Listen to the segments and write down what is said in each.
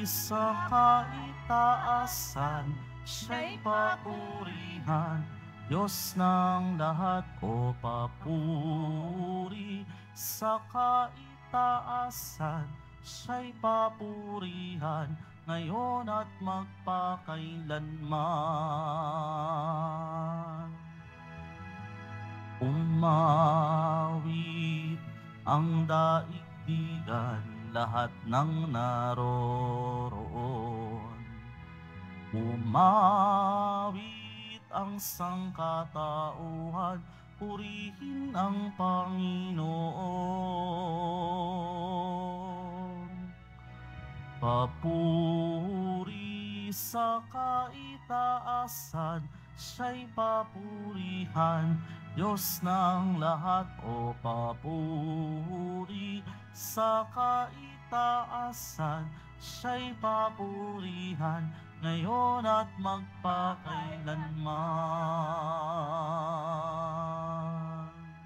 sa kaitaasan, siya'y papurihan. Diyos ng lahat, o papuri sa kaitaasan, siya'y papurihan ngayon at magpakailanman. Umawit ang daigdigan, lahat ng naroroon. Umawit ang sangkatauhan, purihin ang Panginoon. Papuri sa kaitaasan, siya'y papurihan. Diyos ng lahat, o papuri sa kaitaasan, siya'y papurihan ngayon at magpakailanman.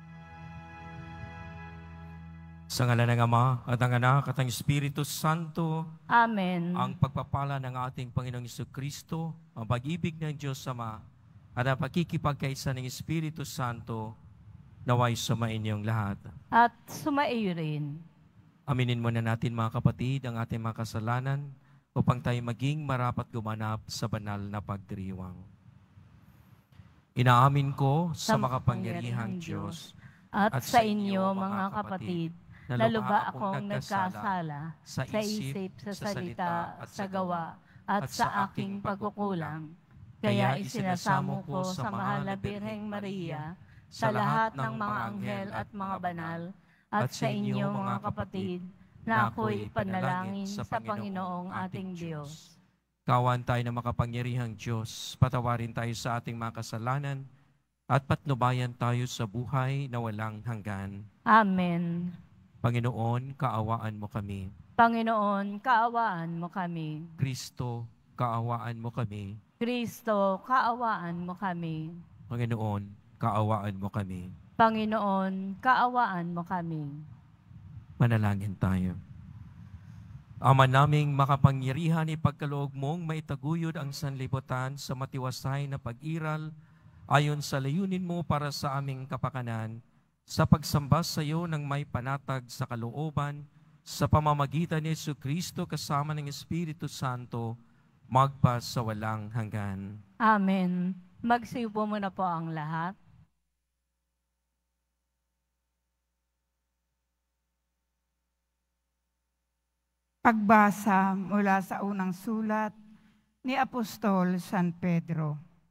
Sa ngalan ng Ama at ng Anak at ng Espiritu Santo. Amen. Ang pagpapala ng ating Panginoong Jesucristo, ang pag-ibig ng Diyos Ama, at ang pakikipagkaisa ng Espiritu Santo, naway sumainyong lahat. At sumaiyo rin. Aminin muna natin mga kapatid ang ating mga kasalanan upang tayo maging marapat gumanap sa banal na pagdiriwang. Inaamin ko sa makapangyarihang Diyos at sa inyo mga kapatid, na lubha akong nagkasala sa isip, sa salita, at sa gawa, at sa aking pagkukulang. Kaya isinasamo ko sa mahal na Birheng Maria, sa lahat ng mga anghel at mga banal, at sa inyo mga kapatid, na ako'y panalangin sa Panginoong ating Diyos. Kawan tayo ng makapangyarihang Diyos, patawarin tayo sa ating mga kasalanan, at patnubayan tayo sa buhay na walang hanggan. Amen. Panginoon, kaawaan mo kami. Panginoon, kaawaan mo kami. Kristo, kaawaan mo kami. Kristo, kaawaan mo kami. Panginoon, kaawaan mo kami. Panginoon, kaawaan mo kami. Manalangin tayo. Ama naming makapangyarihan, ipagkaloob mong maitaguyod ang sanlibutan sa matiwasay na pag-iral ayon sa layunin mo para sa aming kapakanan, sa pagsamba sa iyo ng may panatag sa kalooban, sa pamamagitan ni Jesucristo kasama ng Espiritu Santo, magpa sa walang hanggan. Amen. Magsiupo muna po ang lahat. Pagbasa mula sa unang sulat ni Apostol San Pedro.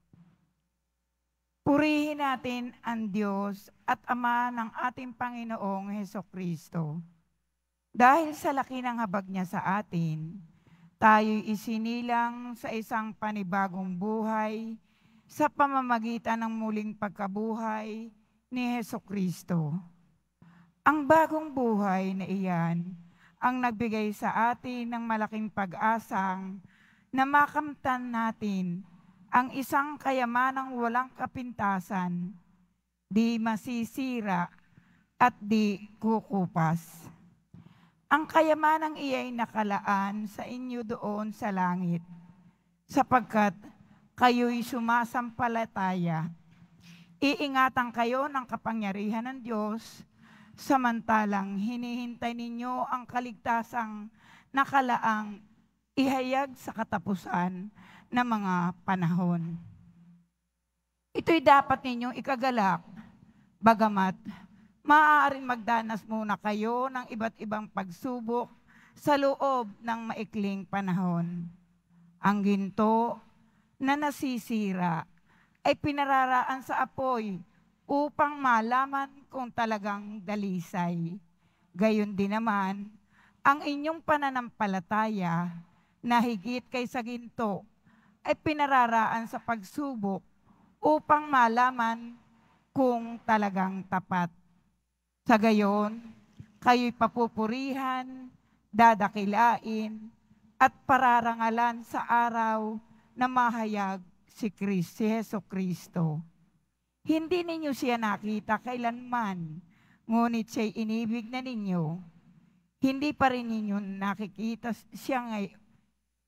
Purihin natin ang Diyos at Ama ng ating Panginoong Hesukristo. Dahil sa laki ng habag niya sa atin, tayo'y isinilang sa isang panibagong buhay sa pamamagitan ng muling pagkabuhay ni Hesukristo. Ang bagong buhay na iyan ang nagbigay sa atin ng malaking pag-asang na makamtan natin ang isang kayamanang walang kapintasan, di masisira at di kukupas. Ang kayamanang iya'y nakalaan sa inyo doon sa langit, sapagkat kayo'y sumasampalataya. Iingatan kayo ng kapangyarihan ng Diyos, samantalang hinihintay ninyo ang kaligtasang nakalaang ihayag sa katapusan ng mga panahon. Ito'y dapat ninyong ikagalak, bagamat maaaring magdanas muna kayo ng iba't ibang pagsubok sa loob ng maikling panahon. Ang ginto na nasisira ay pinararaan sa apoy upang malaman kung talagang dalisay. Gayon din naman, ang inyong pananampalataya na higit kaysa ginto ay pinararaan sa pagsubok upang malaman kung talagang tapat. Sa gayon, kayo'y papupurihan, dadakilain, at pararangalan sa araw na mahayag si Jesucristo. Hindi ninyo siya nakita kailanman, ngunit siya'y inibig na ninyo. Hindi pa rin ninyo nakikita siya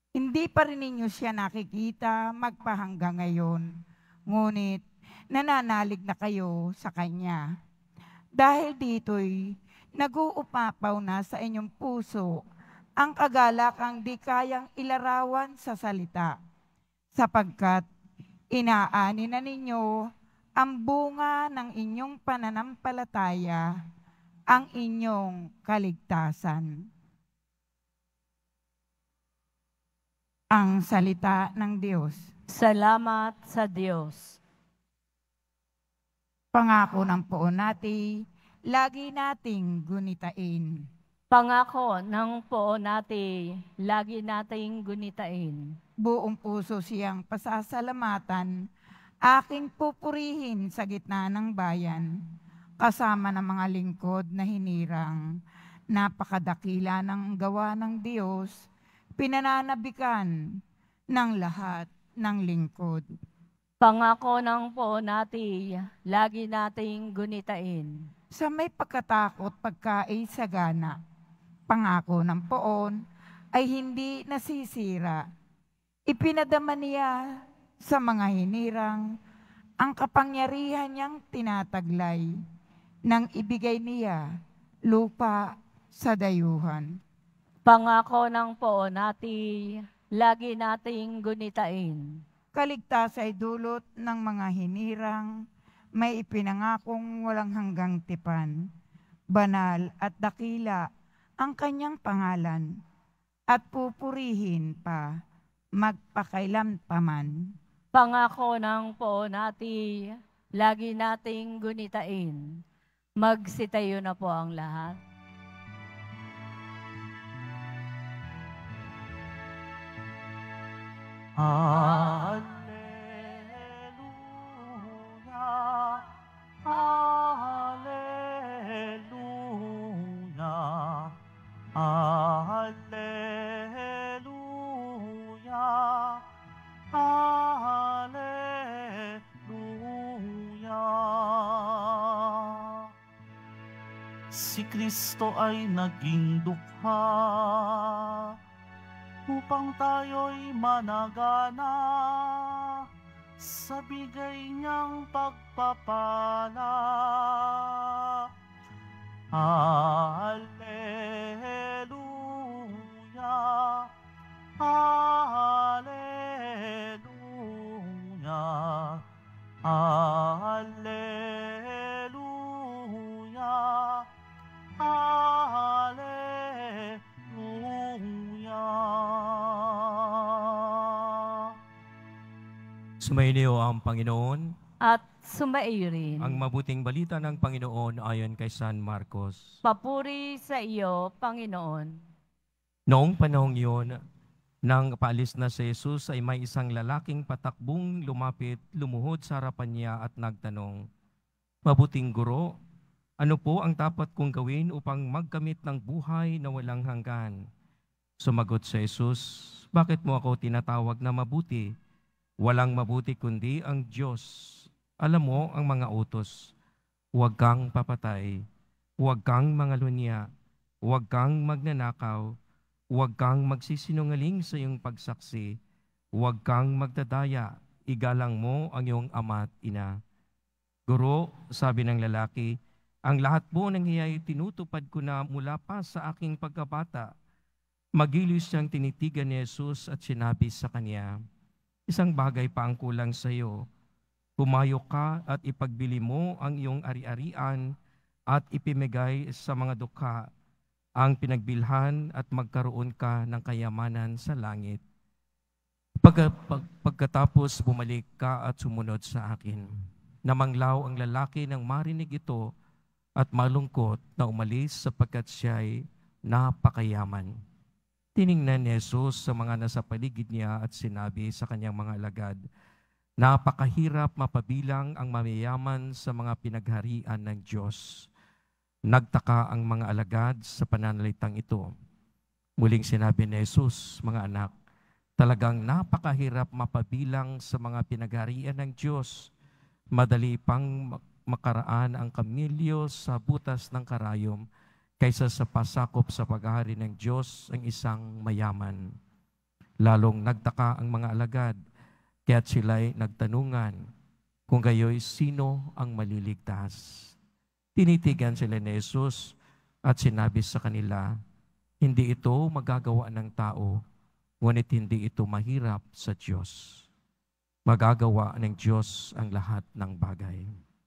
Hindi pa rin ninyo siya nakikita magpahanggang ngayon, ngunit nananalig na kayo sa Kanya. Dahil dito'y nag-uupapaw na sa inyong puso ang kagalakang di kayang ilarawan sa salita, sapagkat inaani na ninyo ang bunga ng inyong pananampalataya, ang inyong kaligtasan. Ang salita ng Diyos. Salamat sa Diyos. Pangako ng poon natin, lagi nating gunitain. Pangako ng poon natin, lagi nating gunitain. Buong puso siyang pasasalamatan, aking pupurihin sa gitna ng bayan, kasama ng mga lingkod na hinirang. Napakadakila ng gawa ng Diyos, pinananabikan ng lahat ng lingkod. Pangako ng poon natin, lagi nating gunitain. Sa may pagkatakot pagkaisagana, pangako ng poon ay hindi nasisira. Ipinadama niya sa mga hinirang ang kapangyarihan niyang tinataglay nang ibigay niya lupa sa dayuhan. Pangako ng poon natin, lagi nating gunitain. Kaligtas ay dulot ng mga hinirang, may ipinangakong walang hanggang tipan. Banal at dakila ang kanyang pangalan, at pupurihin pa magpakailan paman. Pangako ng poon natin, lagi nating gunitain. Magsitayo na po ang lahat. Hallelujah, Hallelujah, Hallelujah, Hallelujah. Si Kristo ay naging dukha upang tayo'y managana sa bigay niyang pagpapala. Hallelujah, Hallelujah, Hallelujah, Hallelujah. Sumainyo ang Panginoon. At sumaiyo rin. Ang mabuting balita ng Panginoon ayon kay San Marcos. Papuri sa iyo, Panginoon. Noong panahong iyon, nang paalis na si Jesus ay may isang lalaking patakbong lumapit, lumuhod sa harapan niya at nagtanong, "Mabuting guro, ano po ang dapat kong gawin upang magkamit ng buhay na walang hanggan?" Sumagot si Jesus, "Bakit mo ako tinatawag na mabuti? Walang mabuti kundi ang Diyos. Alam mo ang mga utos. Huwag kang papatay, huwag kang mangalunya, huwag kang magnanakaw, huwag kang magsisinungaling sa iyong pagsaksi, huwag kang magdadaya, igalang mo ang iyong ama at ina." "Guro," sabi ng lalaki, "ang lahat po ng iyay tinutupad ko na mula pa sa aking pagkabata." Magilos siyang tinitigan ni Jesus at sinabi sa kanya, "Isang bagay pa ang kulang sa iyo. Pumayok ka at ipagbili mo ang iyong ari-arian at ipimigay sa mga dukha ang pinagbilhan at magkaroon ka ng kayamanan sa langit. Pagkatapos bumalik ka at sumunod sa akin." Namanglaw ang lalaki nang marinig ito at malungkot na umalis sapagkat siya'y napakayaman. Tiningnan ni Jesus sa mga nasa paligid niya at sinabi sa kanyang mga alagad, "Napakahirap mapabilang ang mamayaman sa mga pinagharian ng Diyos." Nagtaka ang mga alagad sa pananalitang ito. Muling sinabi ni Jesus, "Mga anak, talagang napakahirap mapabilang sa mga pinagharian ng Diyos. Madali pang makaraan ang kamilyo sa butas ng karayom kaysa sa pasakop sa paghahari ng Diyos ang isang mayaman." Lalong nagtaka ang mga alagad, kaya't sila'y nagtanungan kung gayoy sino ang maliligtas. Tinitigan sila ni Jesus at sinabi sa kanila, hindi ito magagawa ng tao, ngunit hindi ito mahirap sa Diyos. Magagawa ng Diyos ang lahat ng bagay.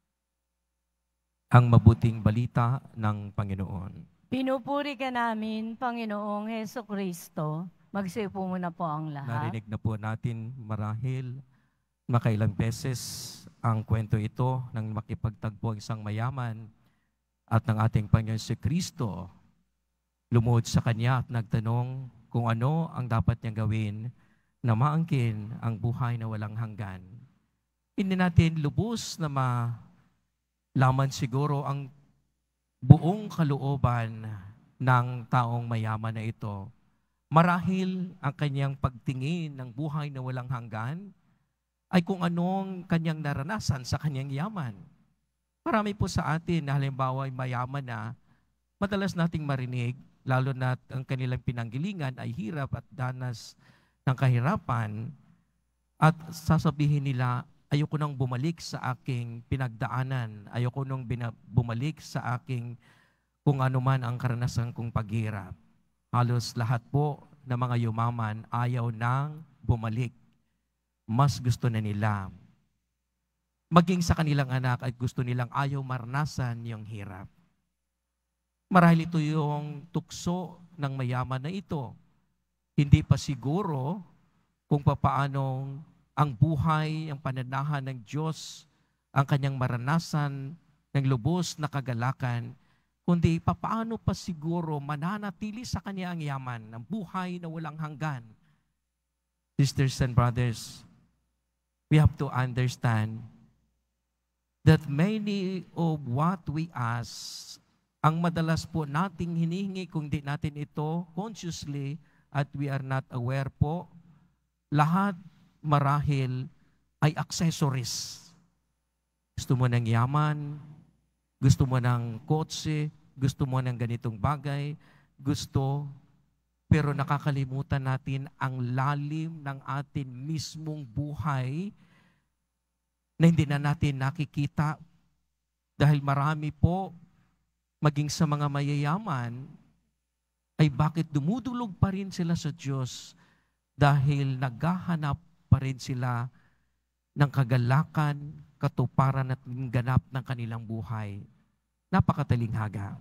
Ang mabuting balita ng Panginoon. Pinupuri ka namin, Panginoong Heso Kristo. Magsipo muna po ang lahat. Narinig na po natin marahil makailang beses ang kwento ito ng makipagtagpo ang isang mayaman at ng ating Panginoon si Kristo. Lumuhod sa Kanya at nagtanong kung ano ang dapat niyang gawin na maangkin ang buhay na walang hanggan. Hindi natin lubos na malaman siguro ang buong kalooban ng taong mayaman na ito. Marahil ang kanyang pagtingin ng buhay na walang hanggan ay kung anong kanyang naranasan sa kanyang yaman. Marami po sa atin na halimbawa ay mayaman na, madalas nating marinig, lalo na ang kanilang pinanggilingan ay hirap at danas ng kahirapan, at sasabihin nila, ayoko nang bumalik sa aking pinagdaanan, ayoko nang bumalik sa aking kung ano man ang karanasan kong paghirap. Halos lahat po ng mga yumaman ayaw nang bumalik. Mas gusto na nila. Maging sa kanilang anak ay gusto nilang ayaw maranasan yung hirap. Marahil ito yung tukso ng mayaman na ito. Hindi pa siguro kung papaanong ang buhay, ang pananahan ng Diyos, ang kanyang maranasan ng lubos na kagalakan, kundi papaano pa siguro mananatili sa kanya ang yaman, ang buhay na walang hanggan. Sisters and brothers, we have to understand that many of what we ask, ang madalas po nating hinihingi kung di natin ito consciously at we are not aware po, lahat marahil ay accessories. Gusto mo ng yaman, gusto mo ng kotse, gusto mo ng ganitong bagay, pero nakakalimutan natin ang lalim ng atin mismong buhay na hindi na natin nakikita dahil marami po, maging sa mga mayayaman, ay bakit dumudulog pa rin sila sa Diyos dahil naghahanap pa rin sila ng kagalakan, katuparan at ganap ng kanilang buhay. Napakatalinghaga.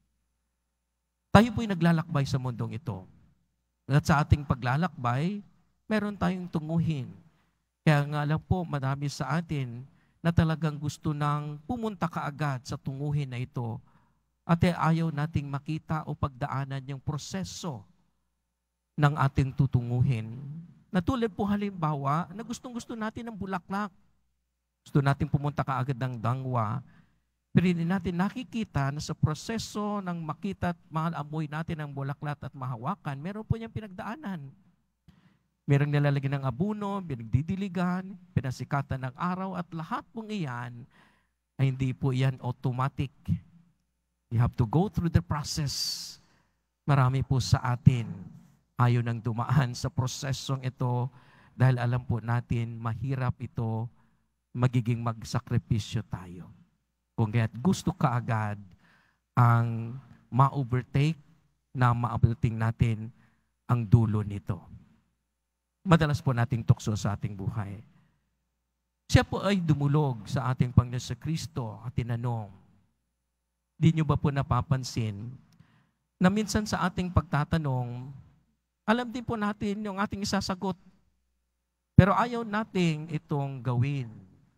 Tayo po'y naglalakbay sa mundong ito. At sa ating paglalakbay, meron tayong tunguhin. Kaya nga lang po, madami sa atin na talagang gusto nang pumunta kaagad sa tunguhin na ito at ayaw nating makita o pagdaanan yung proseso ng ating tutunguhin. Natulad po halimbawa na gustong-gusto natin ng bulaklak. Gusto natin pumunta kaagad ng dangwa, pero hindi natin nakikita na sa proseso ng makita at maamoy natin ang bulaklak at mahawakan, meron po niyang pinagdaanan. Merong nilalagyan ng abuno, pinagdidiligan, pinasikatan ng araw, at lahat pong iyan ay hindi po iyan automatic. You have to go through the process. Marami po sa atin ayaw nang dumaan sa prosesong ito dahil alam po natin mahirap ito, magiging magsakripisyo tayo. Kung kaya't gusto kaagad ang ma-overtake na maabuting natin ang dulo nito. Madalas po nating tukso sa ating buhay. Siya po ay dumulog sa ating Panginoon sa Kristo at tinanong, di nyo ba po napapansin na minsan sa ating pagtatanong, alam din po natin yung ating isasagot, pero ayaw nating itong gawin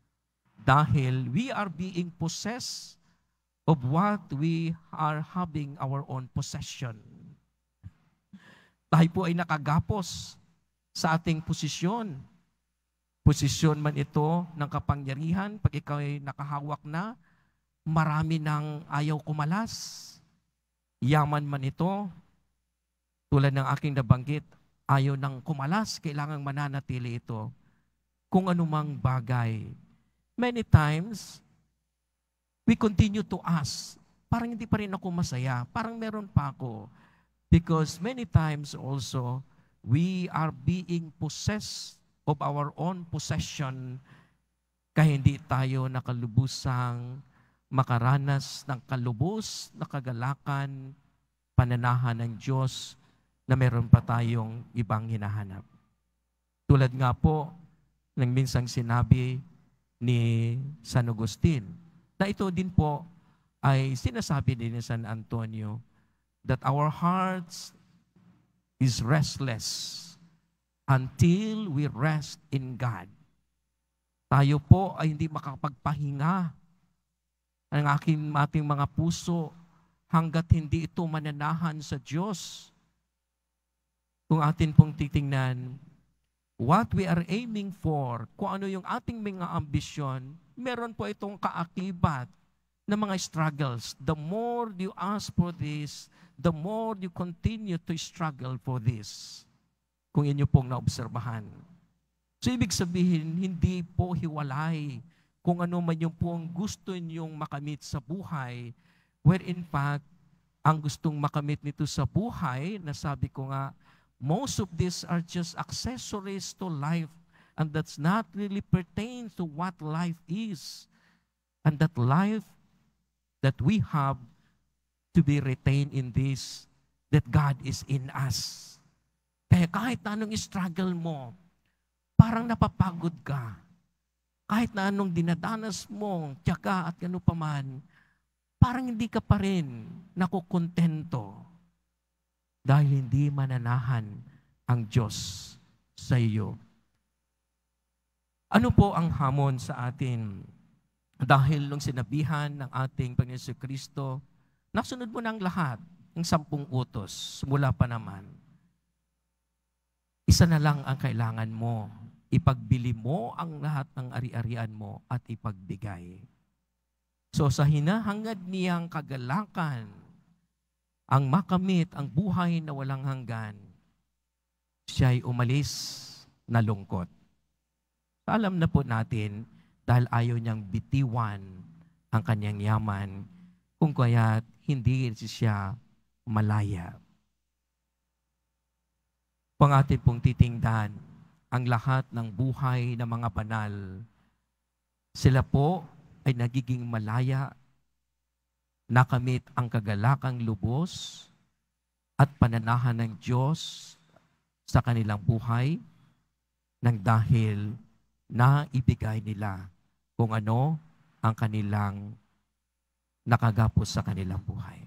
dahil we are being possessed of what we are having our own possession. Tayo po ay nakagapos sa ating posisyon. Posisyon man ito ng kapangyarihan, pag ikaw ay nakahawak na, marami nang ayaw kumalas. Yaman man ito, tulad ng aking nabanggit, ayaw nang kumalas, kailangang mananatili ito. Kung anumang bagay. Many times, we continue to ask, parang hindi pa rin ako masaya, parang meron pa ako. Because many times also, we are being possessed of our own possession, kaya hindi tayo nakalubusang makaranas ng kalubos na kagalakan, pananahan ng Diyos na meron pa tayong ibang hinahanap. Tulad nga po ng minsang sinabi ni San Agustin, na ito din po ay sinasabi din ni San Antonio, that our hearts is restless until we rest in God. Tayo po ay hindi makapagpahinga ang ating mga puso hanggat hindi ito mananahan sa Diyos. Kung atin pong titingnan, what we are aiming for, kung ano yung ating mga ambisyon, meron po itong kaakibat na mga struggles. The more you ask for this, the more you continue to struggle for this. Kung inyo pong naobserbahan. So, ibig sabihin, hindi po hiwalay kung ano man yung pong gusto ninyong makamit sa buhay, where in fact, ang gustong makamit nito sa buhay, na sabi ko nga, most of these are just accessories to life, and that's not really pertain to what life is. And that life that we have to be retained in this, that God is in us. Kaya kahit na anong struggle mo, parang napapagod ka. Kahit na anong dinadanas mo, tiyaga at ano paman, parang hindi ka pa rin nakukontento dahil hindi mananahan ang Diyos sa iyo. Ano po ang hamon sa atin? Dahil nung sinabihan ng ating Panginoon Jesucristo, nasunod mo ng lahat, ng 10 utos, mula pa naman. Isa na lang ang kailangan mo. Ipagbili mo ang lahat ng ari-arian mo at ipagbigay. So sa hinahangad niyang kagalakan, ang makamit, ang buhay na walang hanggan, siya'y umalis na lungkot. Alam na po natin, dahil ayaw niyang bitiwan ang kanyang yaman, kung kaya't hindi siya malaya. Kung atin pong titingnan, ang lahat ng buhay ng mga banal, sila po ay nagiging malaya, nakamit ang kagalakang lubos at pananahan ng Diyos sa kanilang buhay nang dahil naibigay nila kung ano ang kanilang nakagapos sa kanilang buhay.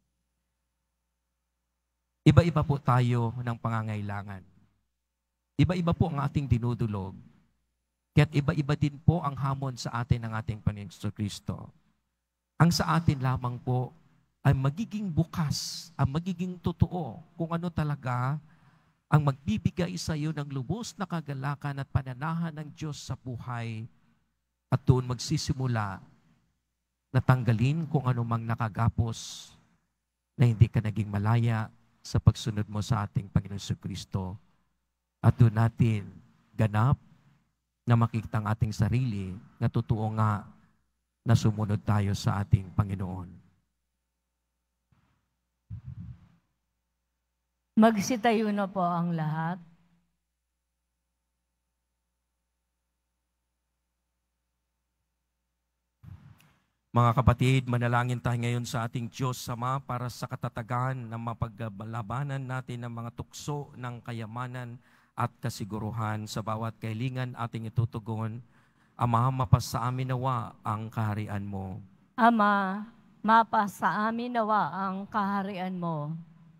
Iba-iba po tayo ng pangangailangan. Iba-iba po ang ating dinudulog. Kaya't iba-iba din po ang hamon sa atin ng ating Panginoon Jesucristo. Ang sa atin lamang po ay magiging bukas, ang magiging totoo kung ano talaga ang magbibigay sa iyo ng lubos na kagalakan at pananahan ng Diyos sa buhay. At doon magsisimula na tanggalin kung ano mang nakagapos na hindi ka naging malaya sa pagsunod mo sa ating Panginoon Jesucristo. At doon natin ganap na makita ang ating sarili na totoo nga na sumunod tayo sa ating Panginoon. Magsitayo na po ang lahat. Mga kapatid, manalangin tayo ngayon sa ating Diyos Ama para sa katatagan ng mapaglalabanan natin ng mga tukso ng kayamanan at kasiguruhan sa bawat kailingan ating itutugon. Ama, mapasa amin nawa ang kaharian mo. Ama, mapasa amin nawa ang kaharian mo.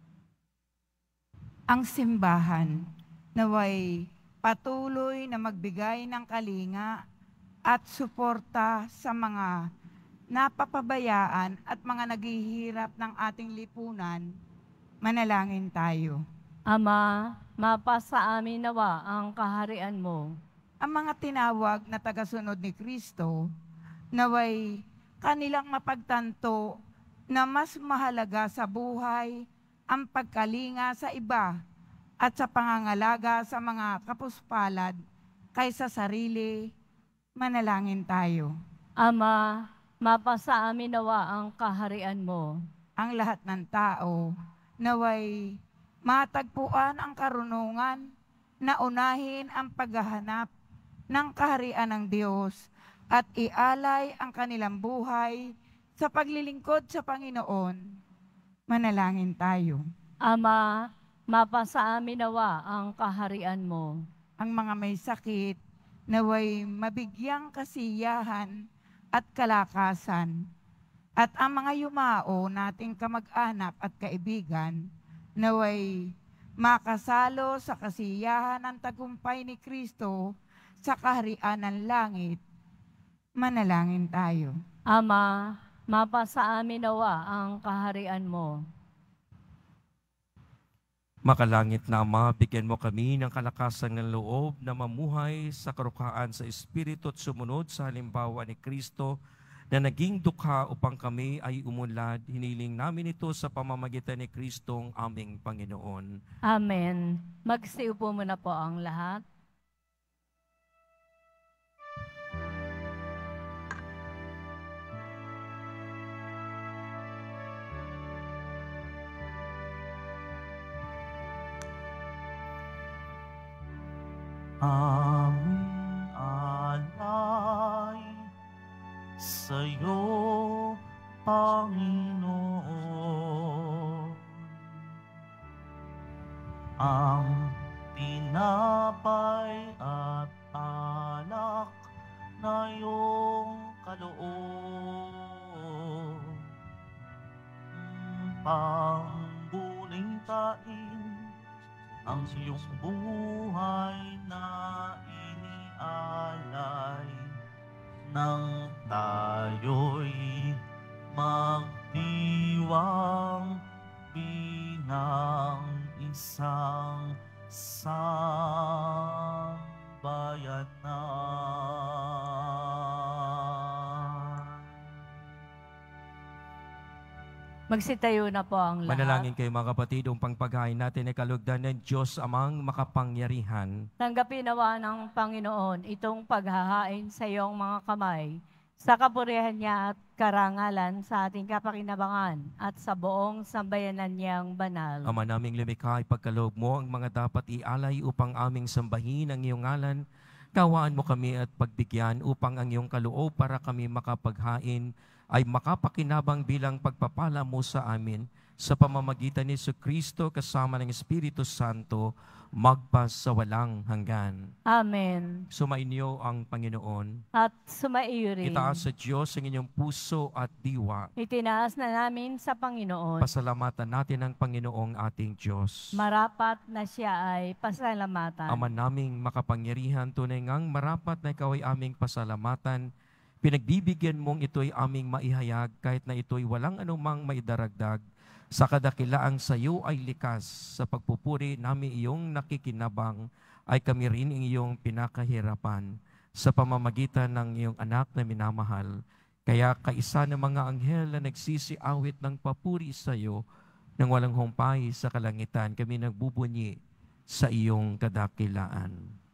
Ang simbahan naway patuloy na magbigay ng kalinga at suporta sa mga napapabayaan at mga naghihirap ng ating lipunan. Manalangin tayo. Ama, mapasa amin nawa ang kaharian mo. Ang mga tinawag na tagasunod ni Kristo, naway kanilang mapagtanto na mas mahalaga sa buhay ang pagkalinga sa iba at sa pangangalaga sa mga kapuspalad kaysa sarili. Manalangin tayo. Ama, mapasa amin nawa ang kaharian mo. Ang lahat ng tao naway matagpuan ang karunungan na unahin ang paghahanap ng kaharian ng Diyos at ialay ang kanilang buhay sa paglilingkod sa Panginoon. Manalangin tayo. Ama, mapasa amin nawa ang kaharian mo. Ang mga may sakit, naway mabigyang kasiyahan at kalakasan. At ang mga yumao nating kamag-anak at kaibigan, naway makasalo sa kasiyahan ng tagumpay ni Kristo sa kaharian ng langit. Manalangin tayo. Ama, mapasa amin nawa ang kaharian mo. Makalangit na Ama, bigyan mo kami ng kalakasan ng loob na mamuhay sa karukaan sa Espiritu at sumunod sa halimbawa ni Kristo na naging dukha upang kami ay umunlad. Hiniling namin ito sa pamamagitan ni Kristong aming Panginoon. Amen. Magsiupo muna po ang lahat. Aming alay sa'yo, Panginoon. Ang tinapay at alak na iyong kaloob, pangbuling tain ang iyong buhay na inialay nang tayo'y magdiwang bilang isang sambayanan. Magsitayo na po ang lahat. Manalangin kayo mga kapatid, upang paghain natin ay kalugdan ng Diyos amang makapangyarihan. Tanggapin nawa ng Panginoon itong paghahain sa iyong mga kamay, sa kapurihan niya at karangalan sa ating kapakinabangan at sa buong sambayanan niyang banal. Ama naming lumikha, ipagkaloob mo ang mga dapat ialay upang aming sambahin ang iyong ngalan. Kawaan mo kami at pagbigyan upang ang iyong kaloob para kami makapaghain ay makapakinabang bilang pagpapala mo sa amin sa pamamagitan ni Jesucristo kasama ng Espiritu Santo magpasawalang hanggan. Amen. Sumainyo ang Panginoon. At sumaiyo rin. Itaas sa Diyos ang inyong puso at diwa. Itinaas na namin sa Panginoon. Pasalamatan natin ang Panginoong ating Diyos. Marapat na siya ay pasalamatan. Ama naming makapangyarihan, tunay ngang marapat na ikaw ay aming pasalamatan. Pinagbibigyan mong ito'y aming maihayag kahit na ito'y walang anumang maidaragdag. Sa kadakilaang sa iyo ay likas. Sa pagpupuri namin iyong nakikinabang ay kami rin iyong pinakahirapan sa pamamagitan ng iyong anak na minamahal. Kaya kaisa ng mga anghel na nagsisiawit ng papuri sa iyo nang walang humpay sa kalangitan, kami nagbubunyi sa iyong kadakilaan.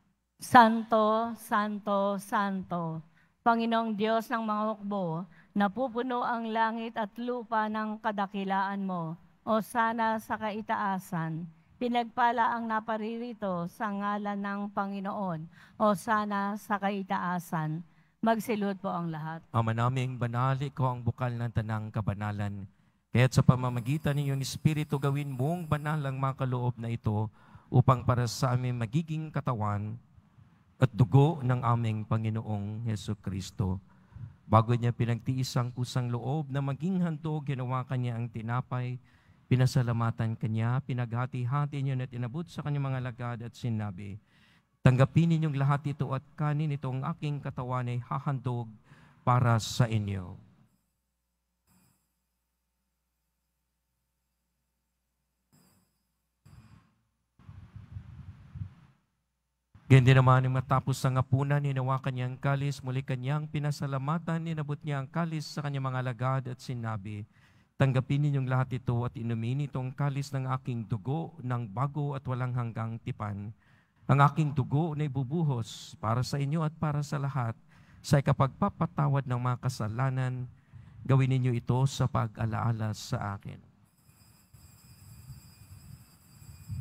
Santo, Santo, Santo, Panginoong Diyos ng mga hukbo, napupuno ang langit at lupa ng kadakilaan mo. O sana sa kaitaasan, pinagpala ang naparirito sa ngalan ng Panginoon. O sana sa kaitaasan, magsilud po ang lahat. Ama naming banal, ikaw ang bukal ng tanang kabanalan. Kaya't sa pamamagitan ng iyong Espiritu, gawin mong banal ang mga kaloob na ito upang para sa amin magiging katawan at dugo ng aming Panginoong Jesucristo. Bago niya pinagtiis ang kusang loob na maging handog, ginawa kanya ang tinapay, pinasalamatan kanya, pinaghati-hati niya at inabot sa kanyang mga lagad at sinabi, tanggapin ninyong lahat ito at kanin itong aking katawan ay hahandog para sa inyo. Ganyan din naman ang matapos sa ngapunan, hinawakan niya ang kalis, muli kanyang pinasalamatan, inabot niya ang kalis sa kanyang mga lagad at sinabi, tanggapin ninyong lahat ito at inumin itong kalis ng aking dugo ng bago at walang hanggang tipan. Ang aking dugo na ibubuhos para sa inyo at para sa lahat sa ikapagpapatawad ng mga kasalanan. Gawin ninyo ito sa pag-alaala sa akin.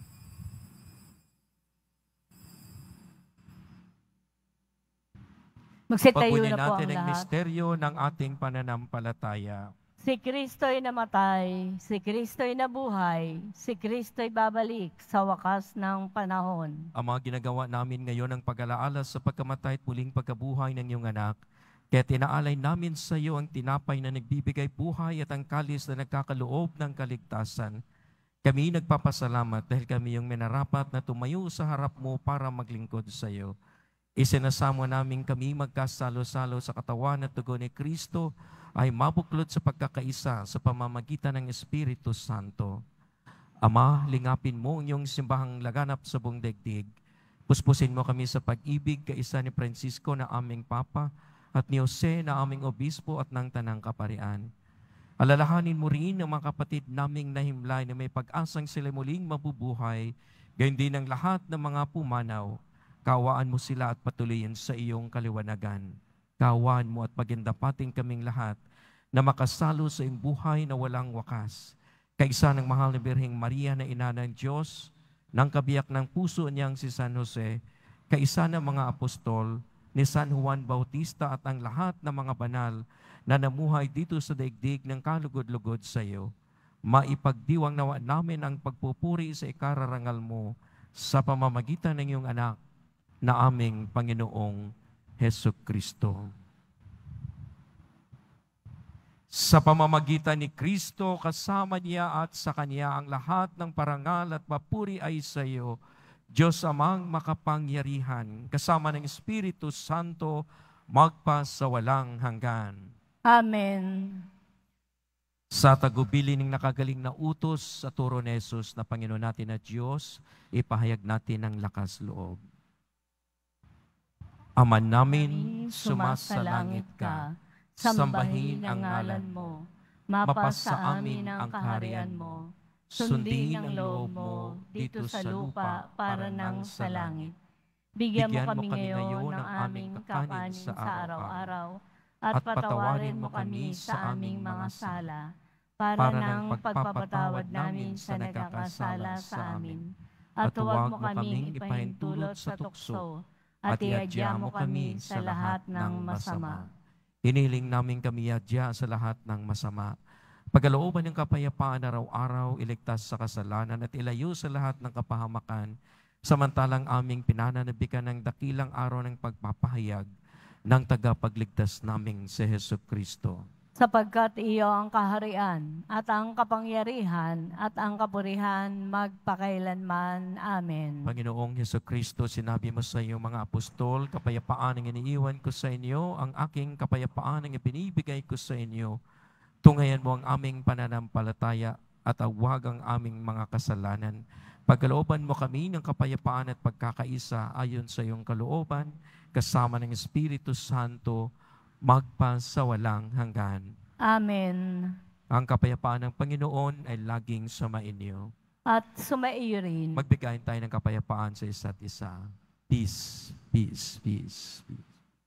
Magsitayo Pagbunin na po natin ang ang lahat. misteryo ng ating pananampalataya. Si Kristo'y namatay, si Kristo'y nabuhay, si Kristo'y babalik sa wakas ng panahon. Ang mga ginagawa namin ngayon ang pag-alaala sa pagkamatay at muling pagkabuhay ng iyong anak. Kaya tinaalay namin sa iyo ang tinapay na nagbibigay buhay at ang kalis na nagkakaloob ng kaligtasan. Kami nagpapasalamat dahil kami yung minarapat na tumayo sa harap mo para maglingkod sa iyo. Isinasamo namin kami magkasalo-salo sa katawan at dugo ni Kristo ay mabuklod sa pagkakaisa sa pamamagitan ng Espiritu Santo. Ama, lingapin mo ang iyong simbahang laganap sa buong daigdig. Puspusin mo kami sa pag-ibig kaisa ni Francisco na aming Papa at ni Jose na aming Obispo at ng Tanang Kaparian. Alalahanin mo rin ang mga kapatid naming nahimlay na may pag-asang sila muling mabubuhay, gayon din ang lahat ng mga pumanaw. Kaawaan mo sila at patuloyin sa iyong kaliwanagan. Kaawaan mo at pagindapating kaming lahat na makasalo sa iyong buhay na walang wakas. Kaisa ng mahal na Birheng Maria na ina ng Diyos, ng kabiyak ng puso niyang si San Jose, kaisa ng mga apostol, ni San Juan Bautista at ang lahat ng mga banal na namuhay dito sa daigdig ng kalugod-lugod sa iyo. Maipagdiwang nawa namin ang pagpupuri sa ikararangal mo sa pamamagitan ng iyong anak na aming Panginoong Hesus Kristo. Sa pamamagitan ni Kristo, kasama niya at sa Kanya ang lahat ng parangal at papuri ay sa iyo, Diyos Amang makapangyarihan, kasama ng Espiritu Santo, magpa sa walang hanggan. Amen. Sa tagubilin ng nakagaling na utos sa turo ni Jesus na Panginoon natin na Diyos, ipahayag natin ang lakas loob. Ama namin, sumasalangit ka, sambahin ang ngalan mo, mapasa amin ang kaharian mo, sundin ang loob mo dito sa lupa para nang sa langit. Bigyan mo kami ngayon ng aming kakanin sa araw-araw at patawarin mo kami sa aming mga sala para nang pagpapatawad namin sa nagkakasala sa amin. At huwag mo kaming ipahintulot sa tukso at iadya mo kami sa lahat ng masama. Hiniling namin kami iadya sa lahat ng masama. Pagkalooban ng kapayapaan araw-araw, iligtas sa kasalanan at ilayo sa lahat ng kapahamakan, samantalang aming pinananabikan ng dakilang araw ng pagpapahayag ng tagapagligtas naming si Hesus Kristo. Sapagkat iyo ang kaharian at ang kapangyarihan at ang kapurihan magpakailanman. Amen. Panginoong Hesus Kristo, sinabi mo sa iyong mga apostol, kapayapaan ang iniiwan ko sa inyo, ang aking kapayapaan ang ibinibigay ko sa inyo. Tungayan mo ang aming pananampalataya at awag ang aming mga kasalanan. Pagkalooban mo kami ng kapayapaan at pagkakaisa ayon sa iyong kalooban, kasama ng Espiritu Santo, magpa sa walang hanggan. Amen. Ang kapayapaan ng Panginoon ay laging sumainyo. At sumaiyo rin. Magbigayin tayo ng kapayapaan sa isa't isa. Peace, peace, peace, peace.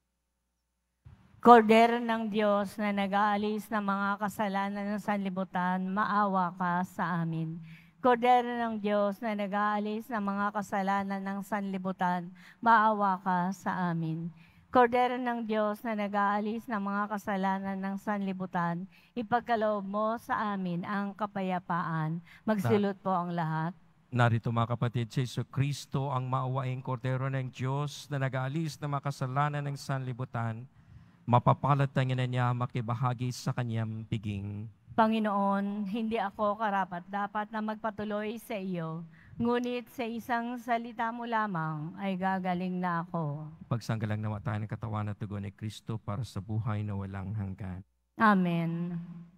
Kordero ng Diyos na nag-aalis ng mga kasalanan ng sanlibutan, maawa ka sa amin. Kordero ng Diyos na nag-aalis ng mga kasalanan ng sanlibutan, maawa ka sa amin. Kordero ng Diyos na nag-aalis ng mga kasalanan ng sanlibutan, ipagkaloob mo sa amin ang kapayapaan. Magsilot po ang lahat. Narito mga kapatid, si Jesu Kristo ang maawaing kordero ng Diyos na nag-aalis ng mga kasalanan ng sanlibutan. Mapapalad tayo na niya makibahagi sa kanyang piging. Panginoon, hindi ako karapat-dapat na magpatuloy sa iyo, ngunit sa isang salita mo lamang ay gagaling na ako. Pagsanggalang nawa tayo ng katawan at dugo ni Kristo para sa buhay na walang hanggan. Amen.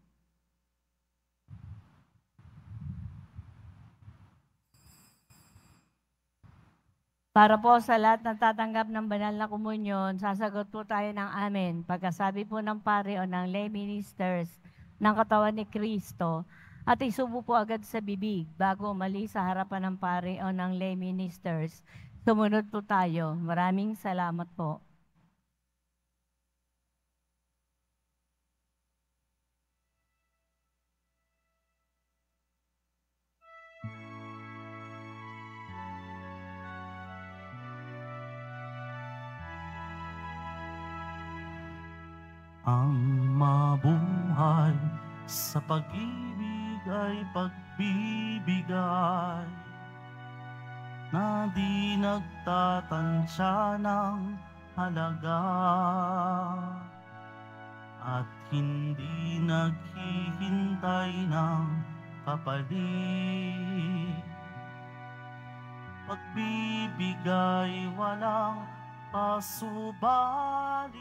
Para po sa lahat na tatanggap ng banal na komunyon, sasagot po tayo ng amen. Pagkasabi po ng pare o ng lay ministers ng katawan ni Kristo, at isubo po agad sa bibig bago umalis sa harapan ng pare o ng lay ministers. Sumunod po tayo. Maraming salamat po. Ang mabuhay sa pag-ibig ay pagbibigay na di nagtatansya ng halaga at hindi naghihintay ng kapalit. Pagbibigay walang pasubali,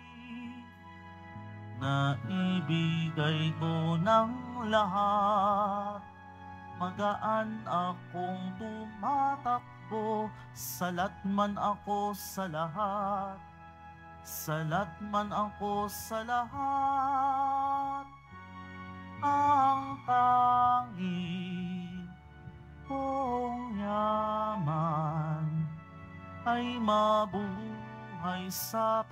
na ibigay ko ng lahat. Magaan akong tumatakbo, salat man ako sa lahat. Salat man ako sa lahat. Ang tanging kong yaman ay mabuhay sa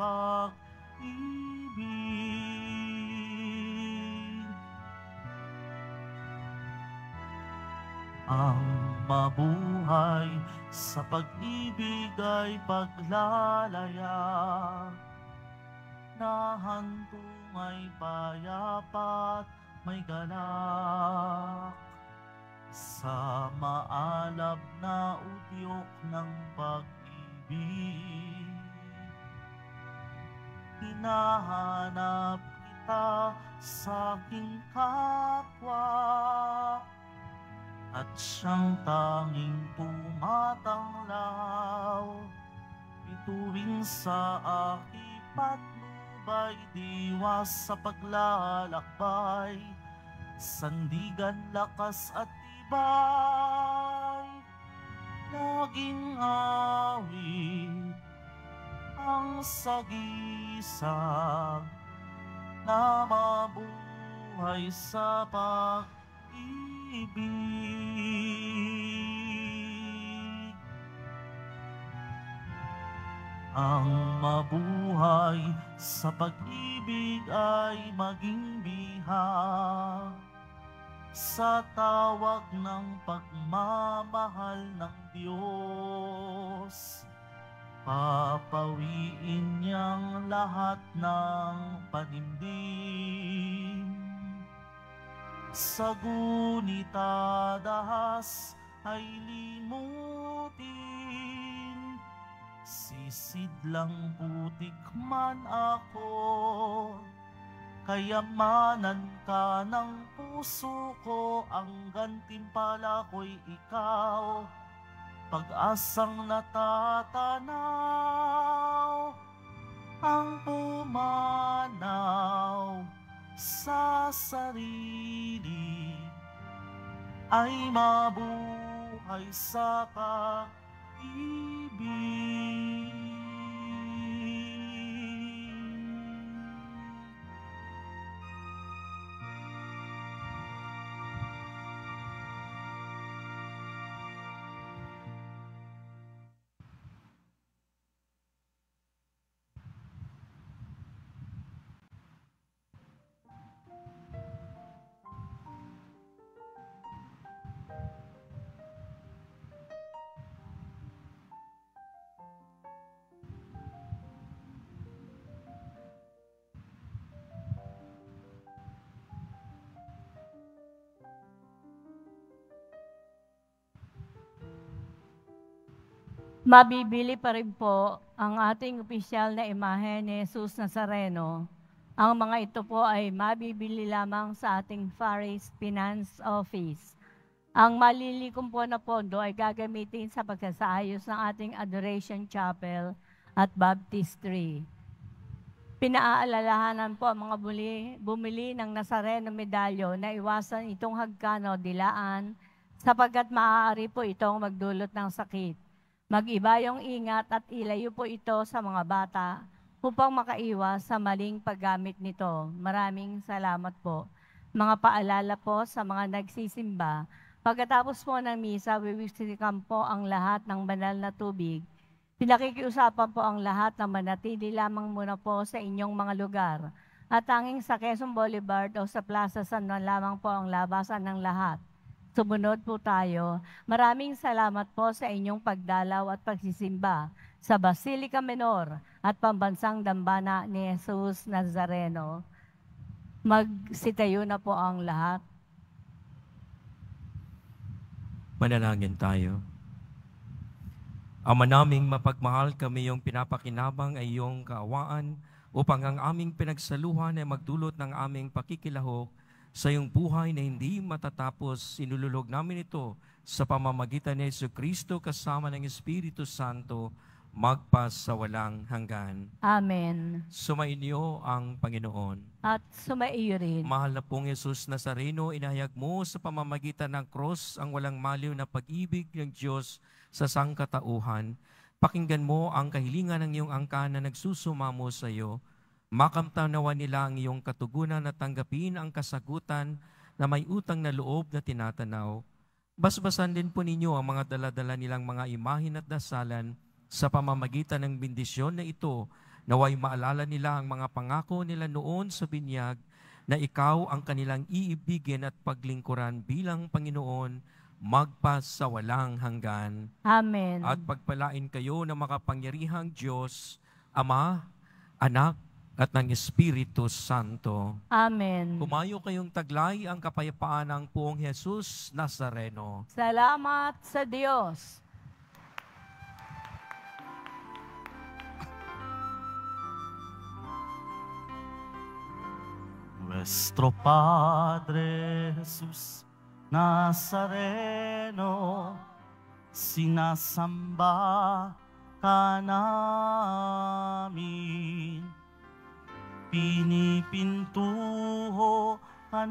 pag-ibig. Ang mabuhay sa pag-ibig ay paglalaya, na hantong ay payapat may galak, sa maalab na udyok ng pag-ibig. Hinahanap kita sa aking kapwa, at siyang tanging tumatanglaw. Bituin sa aking patnubay, diwas sa paglalakbay, sandigan, lakas at tibay. Laging awit ang sagisag na mabuhay sa pag-ibig. Ang mabuhay sa pag-ibig ay maging bihag sa tawag ng pagmamahal ng Diyos. Papawiin niyang lahat ng panimdim. Sa gunita dahas ay limutin, sisidlang putik man ako. Kayamanan ka ng puso ko, ang gantimpala ko'y ikaw. Pag-asang natatanaw, ang pumanaw sa sarili ay mabuhay sa pag-ibig. Mabibili pa rin po ang ating opisyal na imahe ni Jesus Nazareno. Ang mga ito po ay mabibili lamang sa ating Parish Finance Office. Ang malilikom po na pondo ay gagamitin sa pagsasaayos ng ating Adoration Chapel at Baptistry. Pinaalalahanan po ang mga bumili ng Nazareno medalyo na iwasan itong hagkano dilaan sapagkat maaari po itong magdulot ng sakit. Mag-ibayong ingat at ilayo po ito sa mga bata upang makaiwas sa maling paggamit nito. Maraming salamat po. Mga paalala po sa mga nagsisimba. Pagkatapos po ng misa, wiwisikan po ang lahat ng banal na tubig. Pinakikiusapan po ang lahat na manatili lamang muna po sa inyong mga lugar. At tanging sa Quezon Boulevard o sa Plaza San Juan lamang po ang labasan ng lahat. Sumunod po tayo. Maraming salamat po sa inyong pagdalaw at pagsisimba sa Basilica Menor at pambansang dambana ni Jesus Nazareno. Magsitayo na po ang lahat. Manalangin tayo. Ama naming mapagmahal, kami yung pinapakinabang ay iyong kaawaan upang ang aming pinagsaluhan ay magdulot ng aming pakikilahok sa iyong buhay na hindi matatapos. Sinululog namin ito sa pamamagitan ni Jesucristo kasama ng Espiritu Santo magpasawalang hanggan. Amen. Sumainyo ang Panginoon. At sumaiyo rin. Mahal na pong Jesus Nazareno, inahayag mo sa pamamagitan ng cross ang walang maliw na pag-ibig ng Diyos sa sangkatauhan. Pakinggan mo ang kahilingan ng iyong angkan na nagsusumamo sa iyo. Makamtanawa nila ang iyong katugunan at tanggapin ang kasagutan na may utang na loob na tinatanaw. Basbasan din po ninyo ang mga daladala nilang mga imahin at dasalan sa pamamagitan ng bendisyon na ito, naway maalala nila ang mga pangako nila noon sa binyag na ikaw ang kanilang iibigin at paglingkuran bilang Panginoon magpasawalang hanggan. Amen. At pagpalain kayo ng makapangyarihang Diyos, Ama, Anak, at ng Espiritu Santo. Amen. Kumayo kayong taglay ang kapayapaan ng Poong Jesus Nazareno. Salamat sa Diyos. Nuestro Padre Jesus Nazareno, sinasamba ka namin, pinipintuho ka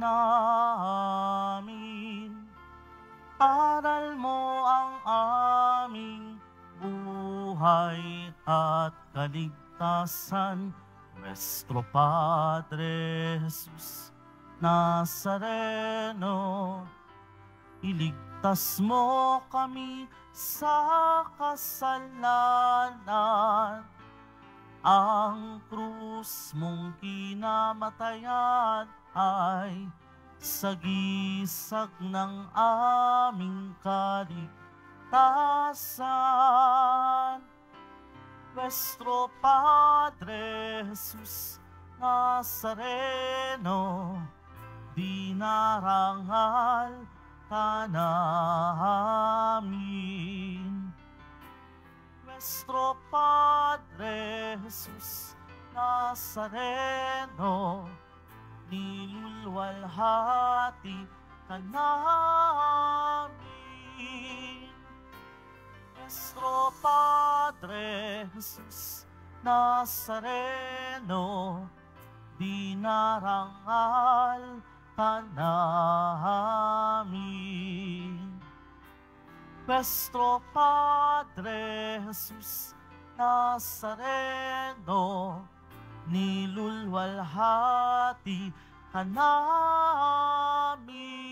namin, aral mo ang aming buhay at kaligtasan. Nuestro Padre Jesus Nazareno, iligtas mo kami sa kasalanan. Ang krus mong kinamatayan ay sagisag ng aming kaligtasan. Nuestro Padre Jesus Nazareno, dinarangal ka namin. Nuestro Padre Jesus Nazareno, nilulwalhati ka namin. Nuestro Padre Jesus Nazareno, dinarangal ka namin. Nuestro Padre Jesus Nazareno, nilulwalhati ka namin.